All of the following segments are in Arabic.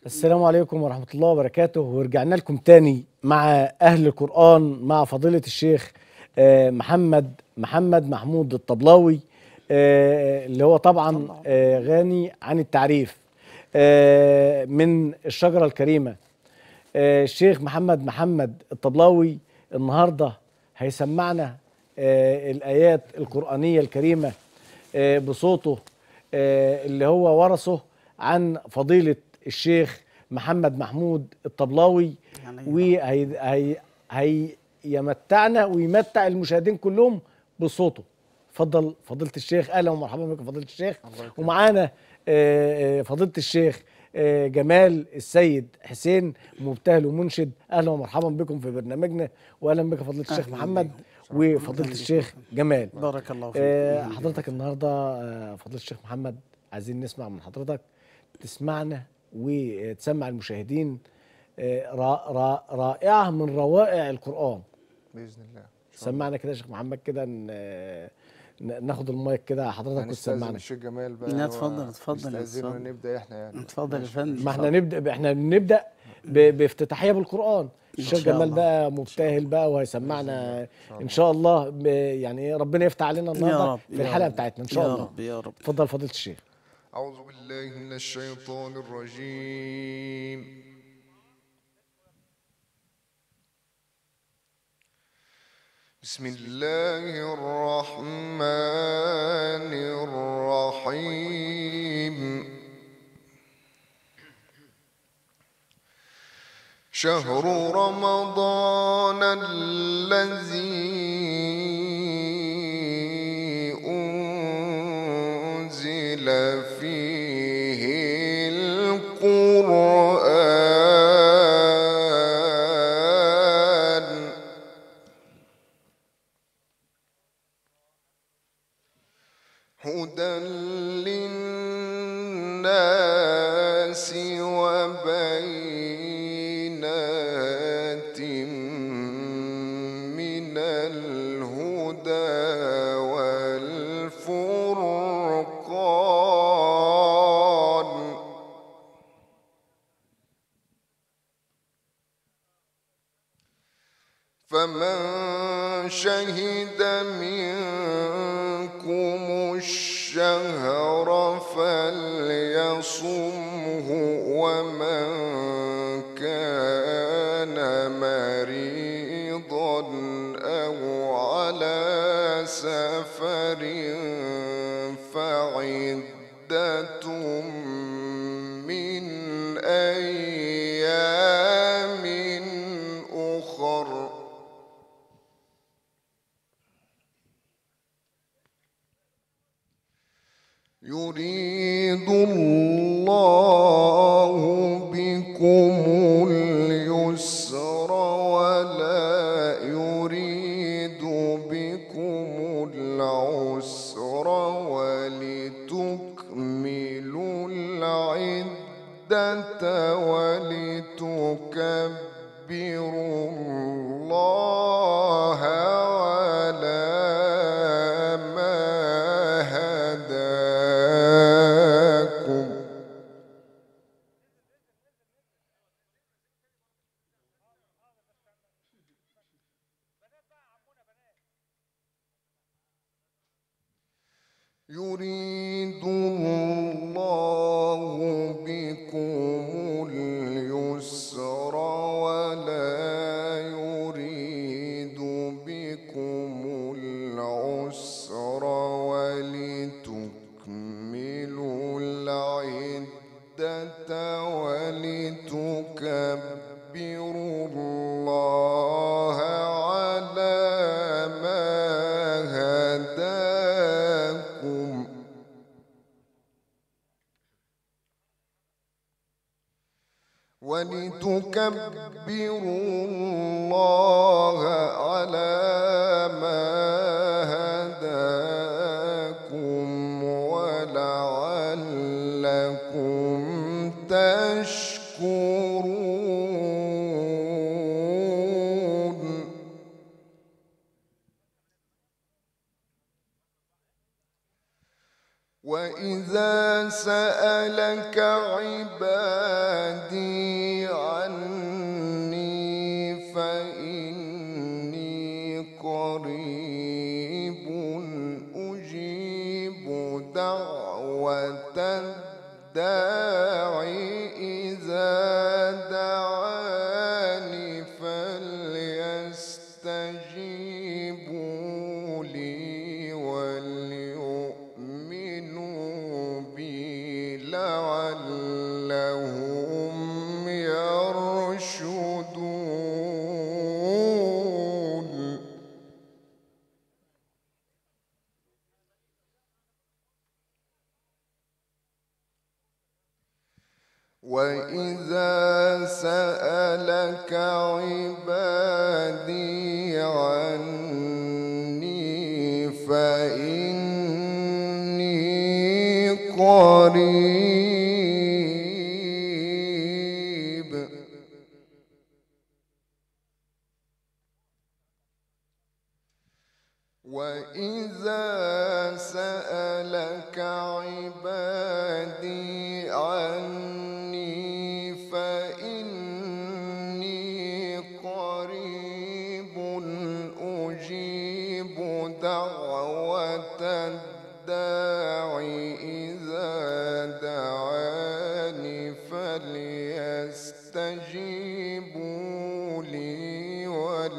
السلام عليكم ورحمة الله وبركاته، ورجعنا لكم تاني مع أهل القرآن مع فضيلة الشيخ محمد محمود الطبلاوي، اللي هو طبعا غني عن التعريف، من الشجرة الكريمة. الشيخ محمد الطبلاوي النهاردة هيسمعنا الآيات القرآنية الكريمة بصوته، اللي هو ورثه عن فضيلة الشيخ محمد محمود الطبلاوي، وهيمتعنا ويمتع المشاهدين كلهم بصوته. اتفضل فضيلة الشيخ، اهلا ومرحبا بكم فضيلة الشيخ. ومعانا فضيلة الشيخ جمال السيد حسين، مبتهل ومنشد. اهلا ومرحبا بكم في برنامجنا، واهلا بك فضيلة الشيخ محمد وفضيلة الشيخ جمال. بارك الله فيك. حضرتك النهارده فضيلة الشيخ محمد، عايزين نسمع من حضرتك، تسمعنا وتسمع المشاهدين رائعة من روائع القرآن بإذن الله. سمعنا كده يا شيخ محمد كده، ناخد المايك كده حضرتك وتسمعنا. الشيخ جمال بقى. لا اتفضل نبدأ احنا يعني. اتفضل يا فندم. ما احنا بنبدأ بافتتاحية بالقرآن. الشيخ جمال بقى مبتهل بقى وهيسمعنا ان شاء الله، يعني ربنا يفتح علينا النهارده في الحلقة بتاعتنا ان شاء الله. يا رب. اتفضل فضيلة الشيخ. أعوذ بالله من الشيطان الرجيم. بسم الله الرحمن الرحيم. شهر رمضان الذي أنزل فيه القرآن هدى للناس وبينات من الهدى والفرقان، فمن شهد منكم الشهر فليصمه، ومن كان مريضا أو على سفر فعدة من أيام أخر. يريد الله بكم اليسر ولا يريد بكم العسر، ولتكملوا العدة ولتكبروا الله على ما هداكم. يريد الله بكم اليسر ولا يريد بكم العسر، ولتكملوا العدة ولتكبروا الله على ما هداكم. ولتكبروا الله على ما هداكم ولعلكم تشكرون. وإذا سألك عبادي عني فإني قريب أجيب دعوة الداع إذا دعاني فليستجيبوا لي وليؤمنوا بي لعلهم يرشدون. وإذا سألك عبادي عني فإني قريب وإذا سألك عبادي عني فإني قريب أجيب دعوة الداع إذا دعاني فليستجيبوا لي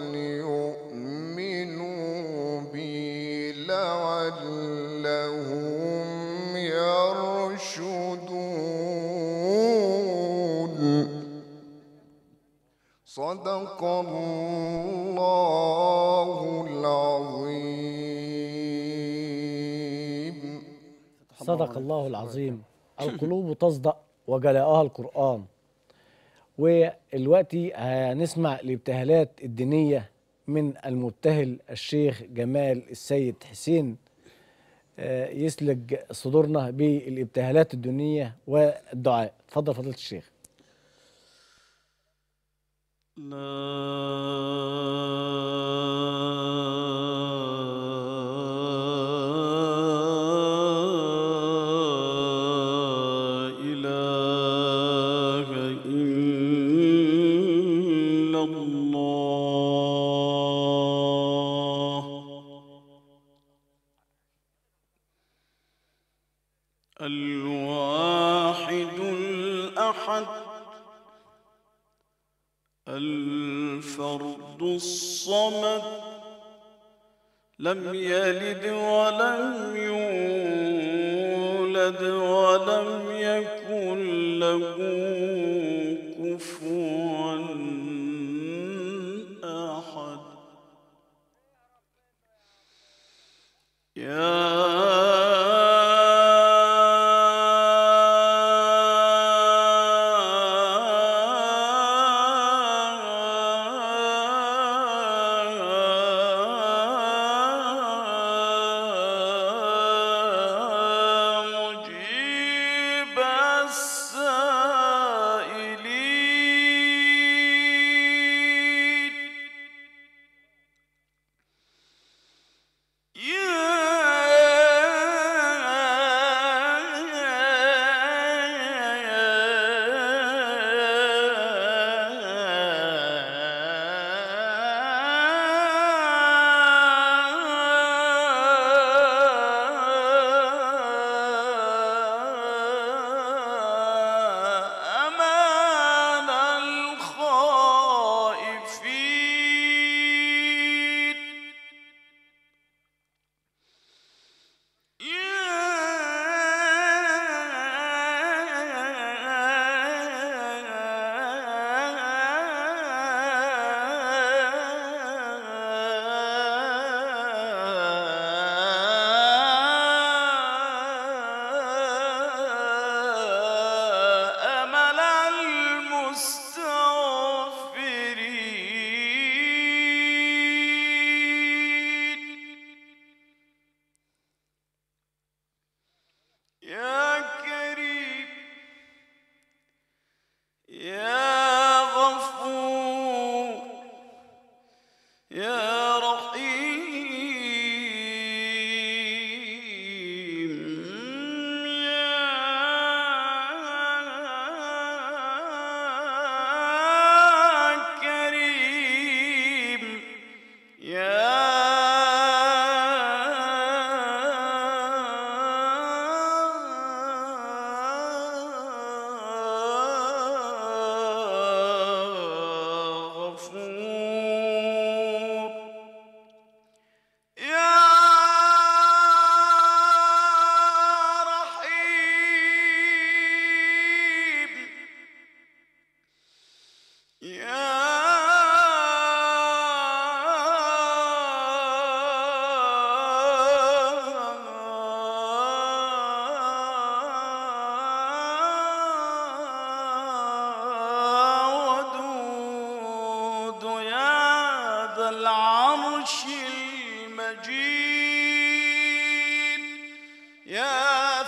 وليؤمنوا بي لعلهم يرشدون. صدق الله العظيم. صدق الله العظيم. القلوب تصدأ وجلاءها القرآن. ودلوقتي هنسمع الابتهالات الدينية من المبتهل الشيخ جمال السيد حسين، يسلج صدورنا بالابتهالات الدينية والدعاء. اتفضل فضيلة الشيخ. الواحد الأحد الفرد الصمد لم يلد ولم يولد ولم يكن له كفوا أحد.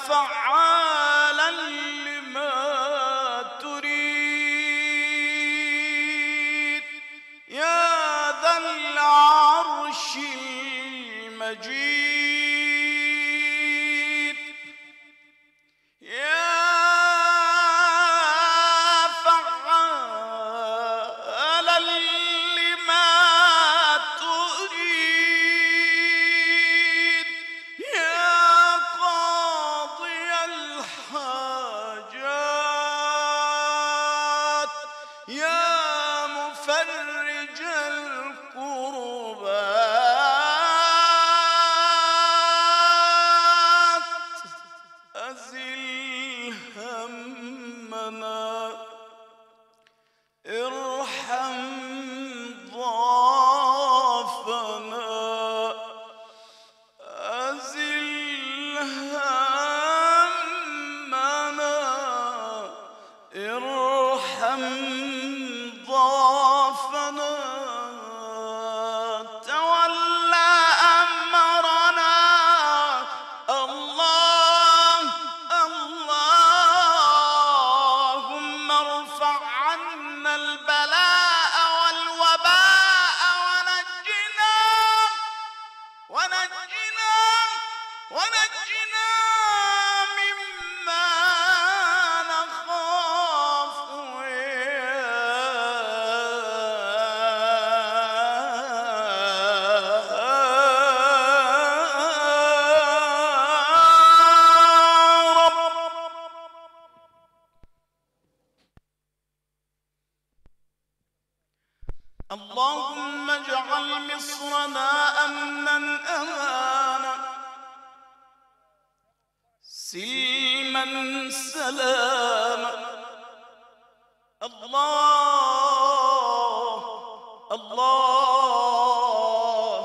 فعالا لما تريد يا ذا العرش المجيد يا فعالا لما تريد يا قاضي الحاجات يا مفرج الكربات أزل همنا ارحم ضعفنا أزل همنا ارحم ضعفنا تولى أمرنا الله اللهم ارفع عنا البلاء والوباء ونجنا مما نخاف اللهم اجعل مصرنا أمنا أمانا سلما سلاما الله الله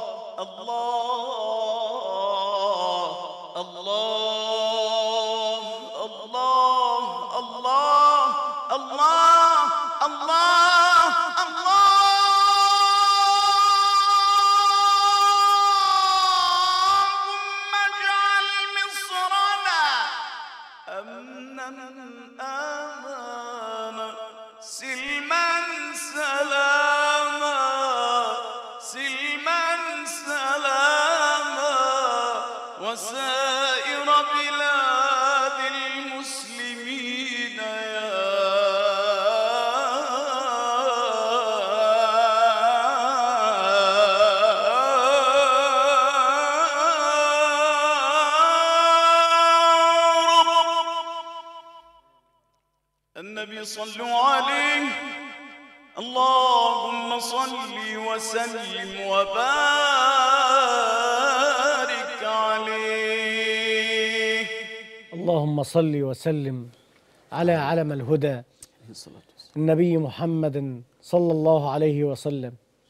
الله الله الله الله الله الله اللهم اجعل مصرنا أمنا آمانا سلما سلاما سلما سلاما وسائر بلاد المسلمين النبي صلوا عليه اللهم صل وسلم وبارك عليه اللهم صل وسلم على علم الهدى النبي محمد صلى الله عليه وسلم.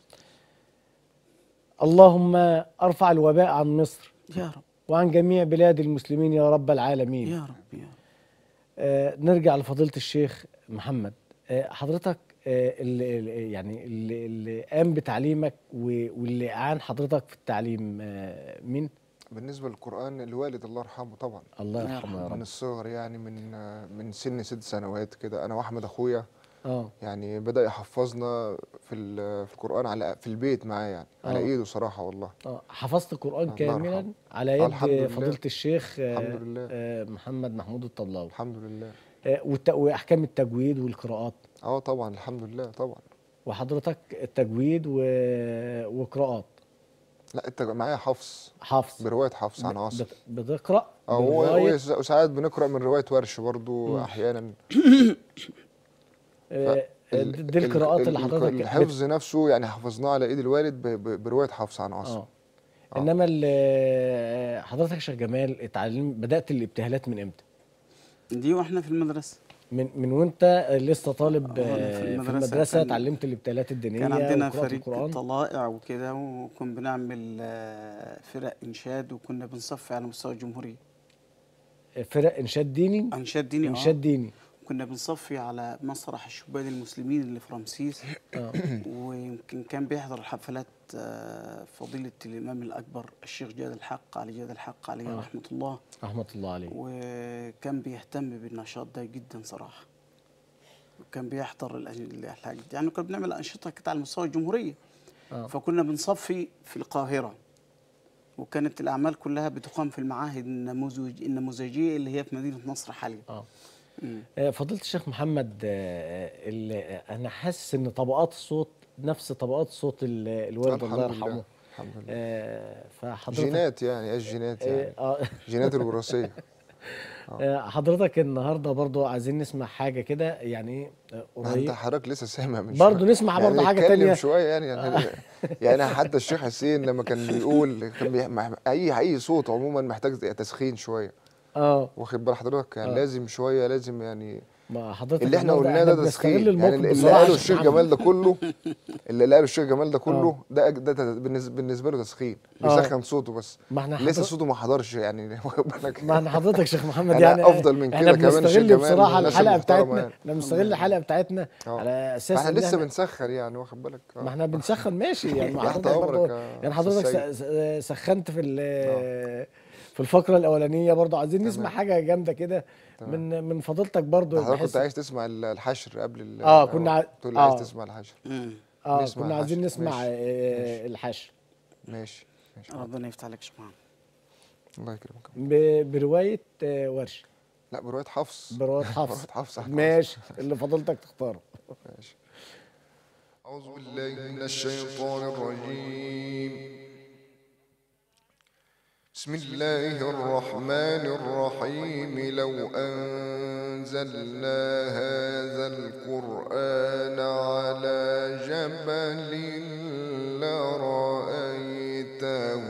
اللهم ارفع الوباء عن مصر يا رب وعن جميع بلاد المسلمين يا رب العالمين. يا رب يا رب. نرجع لفضيلة الشيخ محمد. حضرتك اللي قام بتعليمك واللي أعان حضرتك في التعليم مين؟ بالنسبة للقرآن الوالد الله يرحمه طبعا، الله يرحمه يا من رب. الصغر يعني من سن 6 سنوات كده، أنا وأحمد أخويا اه يعني بدأ يحفظنا في القرآن في البيت معاه يعني على إيده صراحة والله. حفظت القرآن الله كاملا يرحمه. على الحمد يد لله. فضيلة الشيخ الحمد لله. محمد محمود الطبلاوي. الحمد لله. وأحكام التجويد والقراءات. طبعا الحمد لله طبعا. وحضرتك التجويد وقراءات. لا انت معايا حفظ برواية حفص عن عاصم. بتقرأ وساعات بنقرأ من رواية ورش برضو أحيانا. دي القراءات اللي حضرتك الحفظ نفسه يعني حفظناه على ايد الوالد برواية حفص عن عاصم. انما حضرتك يا شيخ جمال بدأت الابتهالات من امتى؟ دي واحنا في المدرسة، من وانت لسه طالب في المدرسة اتعلمت الابتهالات الدينية. كان عندنا وقراءة فريق القرآن. طلائع وكده، وكنا بنعمل فرق إنشاد، وكنا بنصفي على مستوى الجمهورية. فرق إنشاد ديني. إنشاد ديني. إنشاد ديني. كنا بنصفي على مسرح الشبان المسلمين اللي في رمسيس. ويمكن كان بيحضر الحفلات فضيلة الإمام الأكبر الشيخ جاد الحق علي جاد الحق عليه رحمة الله. رحمة الله عليه. وكان بيهتم بالنشاط ده جدا صراحة، وكان بيحضر الحاجات دي. يعني كنا بنعمل أنشطة كده على مستوى الجمهورية. فكنا بنصفي في القاهرة، وكانت الأعمال كلها بتقام في المعاهد النموذجية اللي هي في مدينة نصر حاليا. فضيلة الشيخ محمد، أنا حاسس إن طبقات الصوت نفس طبقات صوت الوالد الله يرحمه. الحمد لله. فحضرتك جينات يعني، الجينات يعني جينات الوراثية. حضرتك النهارده برضو عايزين نسمع حاجة كده يعني انت قريب، حضرتك لسه سامع من برضو شوية. نسمع برضو يعني حاجة نتكلم تانية. شوية يعني حتى الشيخ حسين لما كان بيقول أي صوت عموما محتاج تسخين شوية. واخد بال حضرتك؟ يعني لازم شوية، لازم يعني ما حضرتك اللي احنا النهاردة قلناه ده بنستغل تسخين. الموقف يعني اللي بصراحة قاله يا شيخ الشيخ محمد. جمال ده كله اللي قاله الشيخ جمال ده كله ده بالنسبة له تسخين، بيسخن صوته بس. ما احنا لسه صوته ما حضرش يعني. واخد بالك؟ ما احنا حضرتك شيخ محمد أنا يعني افضل من احنا كده كمان. الشيخ بنستغل جمال بصراحة من الناس الحلقة المحترمة بتاعتنا، يعني. احنا بنستغل الحلقة بتاعتنا على اساس فاحنا ان لسه احنا بنسخن يعني، واخد بالك؟ ما احنا بنسخن ماشي يعني. ما تحت حضرتك برضه امرك يعني يا أستاذ حضرتك سيد. سخنت في الفقرة الأولانية، برضه عايزين نسمع تمام. حاجة جامدة كده تمام. من فضيلتك برضه، حضرتك كنت بحيث عايز تسمع الحشر قبل كنا تقول لي عايز تسمع الحشر. نسمع كنا عايزين الحشر. نسمع ماشي. ماشي. الحشر. ماشي. ماشي. ربنا يفتح عليك يا شيخ محمد. الله يكرمك. برواية ورش. لا، برواية حفص. برواية حفص. برواية حفص. ماشي، اللي فضلتك تختاره. ماشي. أعوذ بالله من الشيطان الرجيم. بسم الله الرحمن الرحيم. لو أنزلنا هذا القرآن على جبل لرأيته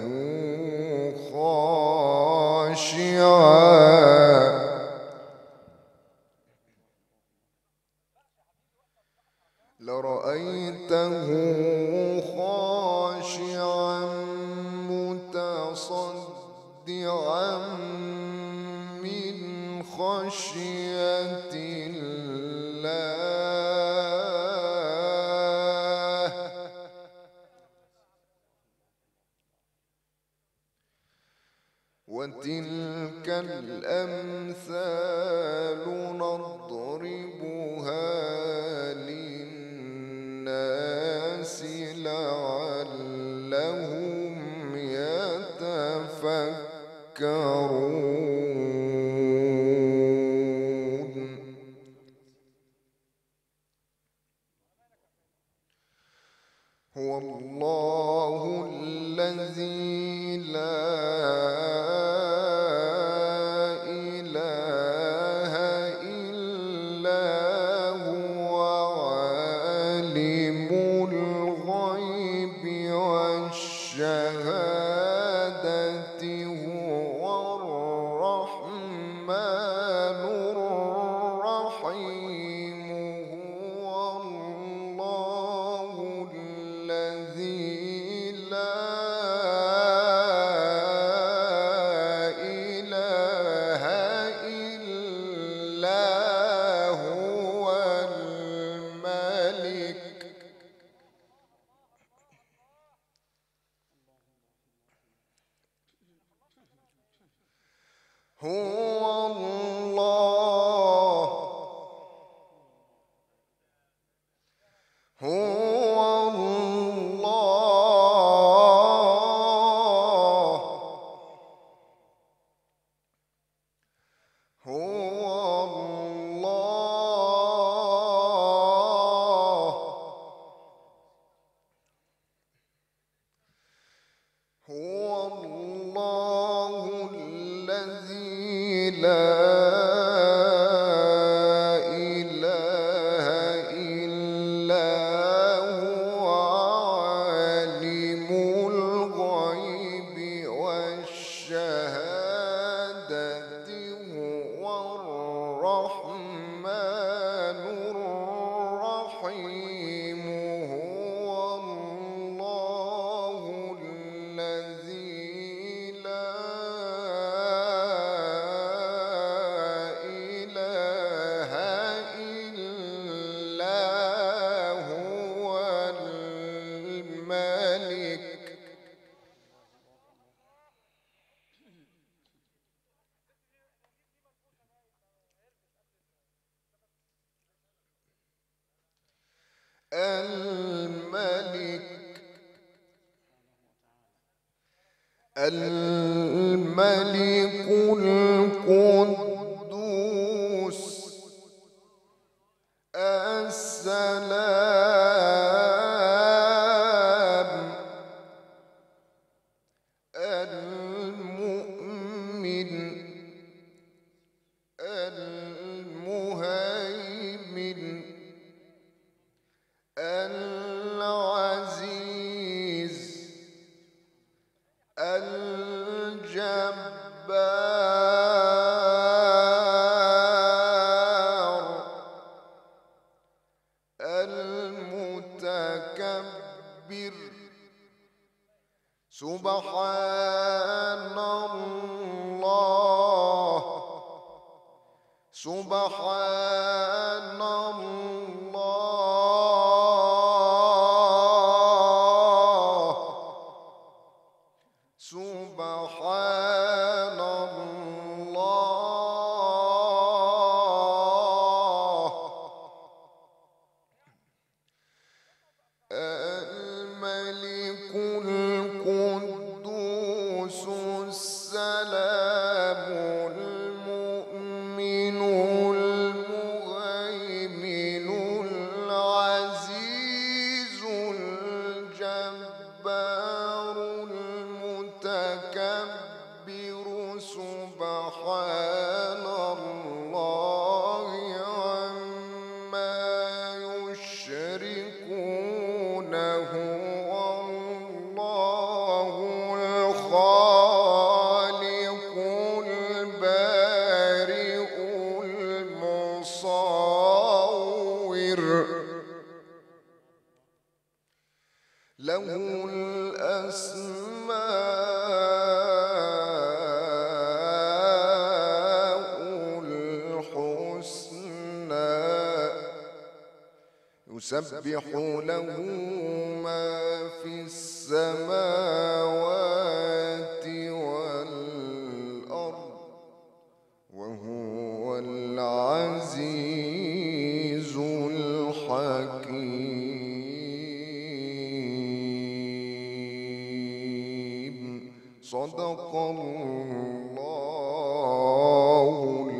خاشعا متصدعا من خشية الله. وتلك الأمثال نضربها للناس لعلهم يتفكرون. هو الله الذي لا إله إلا هو عالم الغيب والشهادة هو الرحمن الرحيم. هو الله الذي لا إله إلا هو الملك. هو الله. هو الله. هو الله. هو الله الذي لا إله إلا هو عالم الغيب والشهادة هو الرحمن الرحيم. هو الله الذي لا الملك الملك القدوس السلام المؤمن المهيمن العزيز الجبار المتكبر سبحان الله سبحان الله سبحان الله الملك القدوس السلام المؤمن المهيمن العزيز الجبار المتكبر سبحان الله عما يشركون هو الله الخالق البارئ المصور له الأسماء الحسنى يسبح له ما في السماوات والأرض وهو العزيز الحكيم صدق الله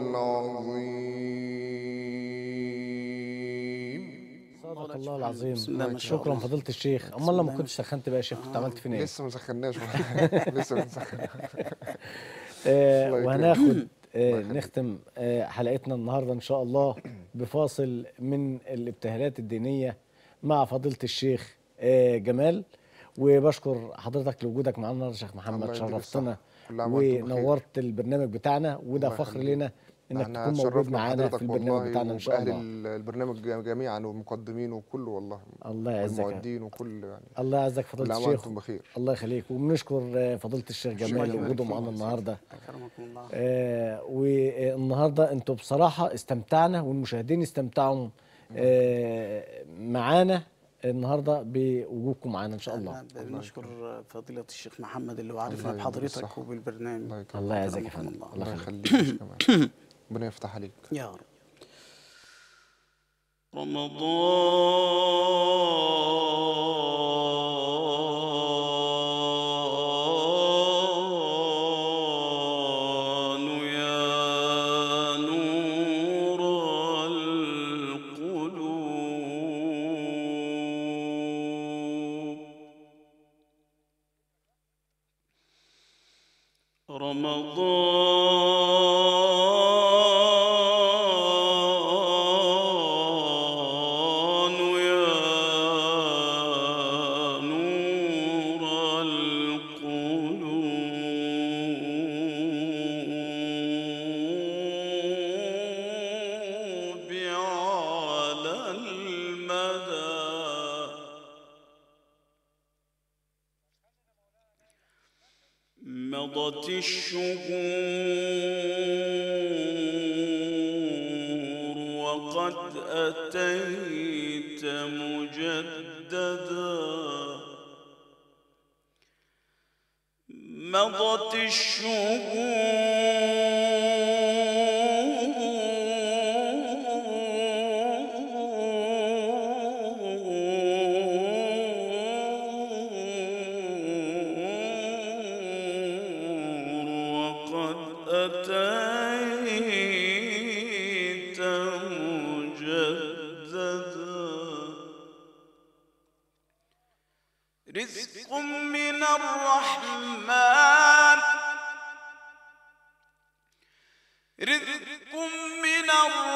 العظيم. صدق الله العظيم. بسم الله ما شاء شكرا الله. فضيله الشيخ. بسم امال لما الله كنت سخنت بقى يا شيخ كنت عملت فينا ايه؟ لسه ما سخناش لسه بنسخن. الله يكرمك. وهناخد نختم حلقتنا النهارده ان شاء الله بفاصل من الابتهالات الدينيه مع فضيله الشيخ جمال. وبشكر حضرتك لوجودك معانا النهارده يا شيخ محمد، الله يديك شرفتنا الصحة. كل عام وأنتم بخير. ونورت البرنامج بتاعنا، وده الله فخر يخليك. لنا انك احنا تكون موجود اتشرفنا معانا في بحضرتك البرنامج والله، بتاعنا ان شاء وبأهل الله. البرنامج جميعا ومقدمين وكله والله. الله يعزك يا رب. والمعدين وكل يعني. الله يعزك كل فضيله عام الشيخ. وانتم بخير. الله يخليك. وبنشكر فضيله الشيخ جمال لوجوده معانا النهارده. اكرمكم الله. والنهارده انتوا بصراحه استمتعنا والمشاهدين استمتعوا معانا النهارده بوجودكم معانا ان شاء الله. احنا بنشكر فضيلة الشيخ محمد اللي هو عارفنا الله يديك بحضرتك الصحة. وبالبرنامج. الله يكرمك. الله يعزك يا أكرمكم فندم. الله. الله الله يخليك. يخليك كمان. ربنا يفتح عليك. يا رب. رمضان يا نور القلوب رمضان يا نور القلوب على المدى مضت الشهور وقد أتيت مجددا مضت الشهور أتيت مجددا رزق من الرحمن رزق من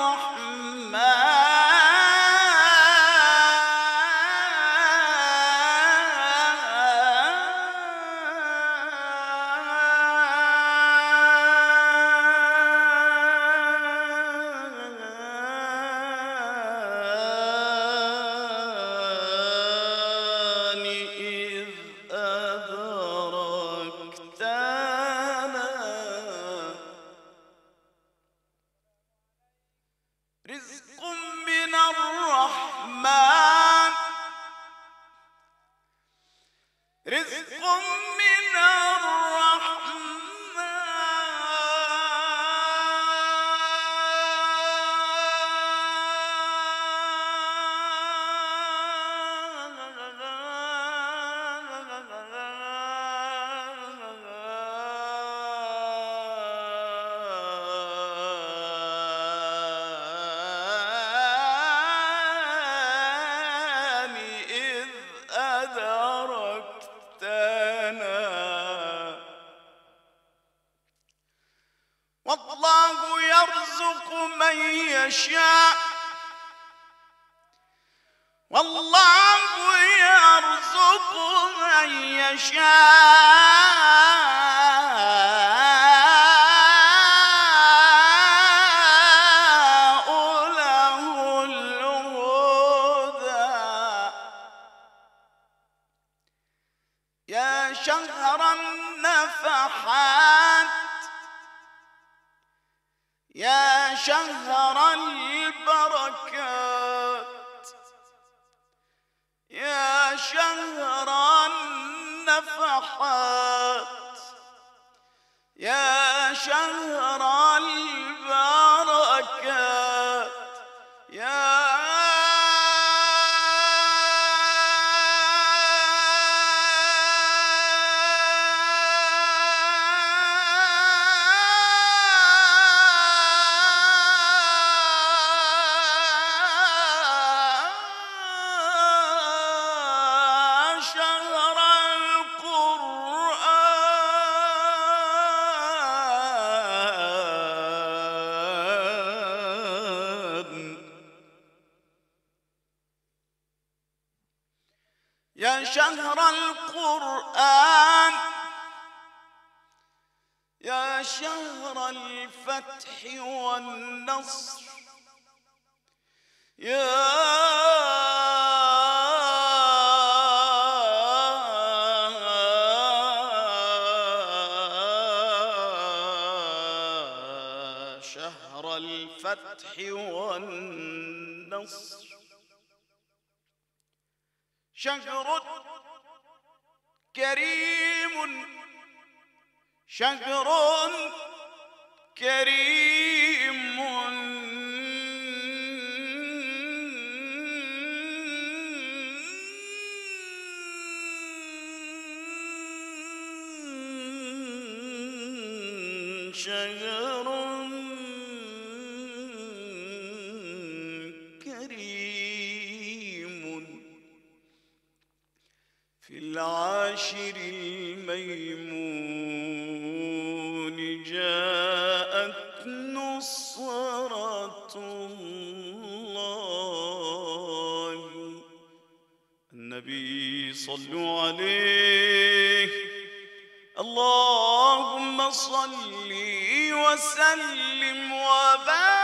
الرحمن إذ أدركتنا رزق من الرحمن رزق من الرحمن إذ أدركتنا والله يرزق من يشاء والله يرزق من يشاء له الهدى يا شهر النفحات يا شهر البركات يا شهر النفحات يا شهر البركات يا شهر القرآن يا شهر القرآن يا شهر الفتح والنصر يا شهر الفتح والنصر شهر كريم شهر كريم شهر كريم في العاشر الميمون جاءت نصرة الله النبي صلوا عليه اللهم صل وسلم وبارك